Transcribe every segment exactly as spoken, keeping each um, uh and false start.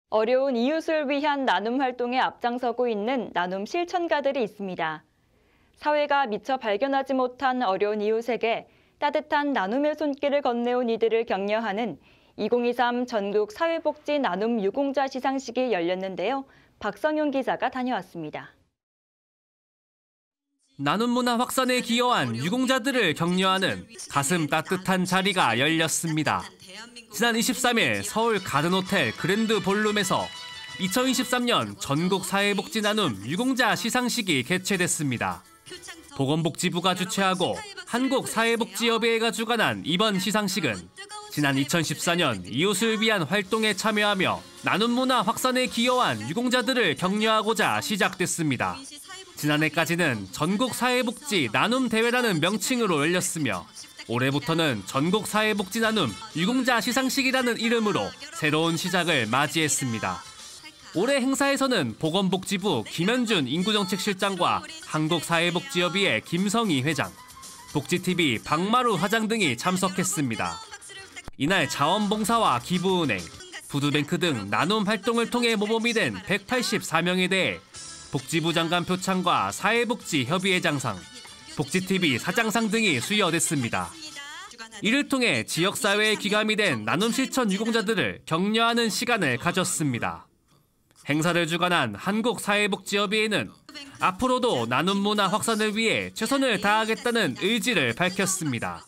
어려운 이웃을 위한 나눔 활동에 앞장서고 있는 나눔 실천가들이 있습니다. 사회가 미처 발견하지 못한 어려운 이웃에게 따뜻한 나눔의 손길을 건네온 이들을 격려하는 이천이십삼 전국 사회복지 나눔 유공자 시상식이 열렸는데요. 박성용 기자가 다녀왔습니다. 나눔 문화 확산에 기여한 유공자들을 격려하는 가슴 따뜻한 자리가 열렸습니다. 지난 이십삼 일 서울 가든호텔 그랜드 볼룸에서 이천이십삼 년 전국 사회복지 나눔 유공자 시상식이 개최됐습니다. 보건복지부가 주최하고 한국사회복지협의회가 주관한 이번 시상식은 지난 이천십사 년 이웃을 위한 활동에 참여하며 나눔 문화 확산에 기여한 유공자들을 격려하고자 시작됐습니다. 지난해까지는 전국사회복지 나눔 대회라는 명칭으로 열렸으며 올해부터는 전국사회복지 나눔 유공자 시상식이라는 이름으로 새로운 시작을 맞이했습니다. 올해 행사에서는 보건복지부 김현준 인구정책실장과 한국사회복지협의회 김성희 회장, 복지티비 박마루 화장 등이 참석했습니다. 이날 자원봉사와 기부은행, 푸드뱅크 등 나눔 활동을 통해 모범이 된 백팔십사 명에 대해 복지부 장관 표창과 사회복지협의회 장상, 복지티비 사장상 등이 수여됐습니다. 이를 통해 지역사회에 귀감이 된 나눔 실천 유공자들을 격려하는 시간을 가졌습니다. 행사를 주관한 한국사회복지협의회는 앞으로도 나눔 문화 확산을 위해 최선을 다하겠다는 의지를 밝혔습니다.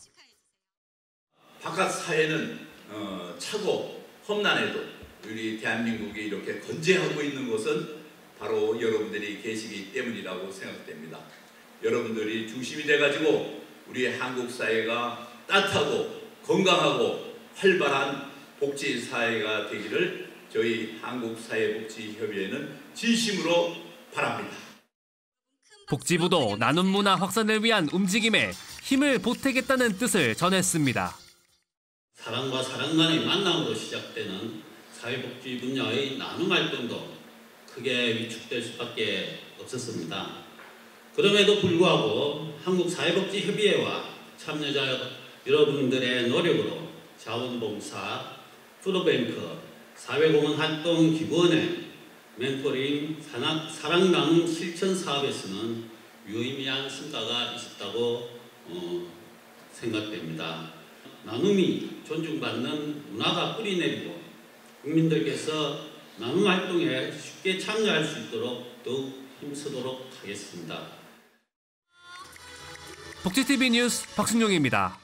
바깥 사회는 어, 차고 험난해도 우리 대한민국이 이렇게 건재하고 있는 것은 바로 여러분들이 계시기 때문이라고 생각됩니다. 여러분들이 중심이 돼가지고 우리 한국 사회가 따뜻하고 건강하고 활발한 복지 사회가 되기를 저희 한국사회복지협의회는 진심으로 바랍니다. 복지부도 나눔 문화 확산을 위한 움직임에 힘을 보태겠다는 뜻을 전했습니다. 사람과 사람 간의 만남으로 시작되는 사회복지 분야의 나눔 활동도 크게 위축될 수밖에 없었습니다. 그럼에도 불구하고 한국사회복지협의회와 참여자 여러분들의 노력으로 자원봉사, 푸드뱅크, 사회공헌 활동 기부은행, 멘토링, 사랑나눔 실천 사업에서는 유의미한 성과가 있었다고 어, 생각됩니다. 나눔이 존중받는 문화가 뿌리내리고 국민들께서 나눔 활동에 쉽게 참여할 수 있도록 더욱 힘쓰도록 하겠습니다. 복지티비 뉴스 박순용입니다.